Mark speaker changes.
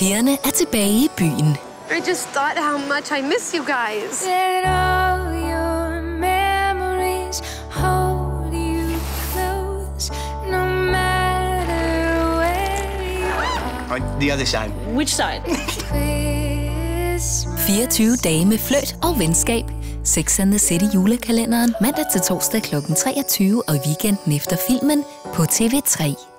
Speaker 1: Pigerne er tilbage i byen.
Speaker 2: I just thought how much I miss you guys.
Speaker 3: Let all your memories hold you close, no matter where you are.
Speaker 4: On the other side.
Speaker 5: Which side?
Speaker 1: 24 dage med fløjt og venskab. SATC Julekalenderen mandag til torsdag kl. 23 og weekenden efter filmen på TV3.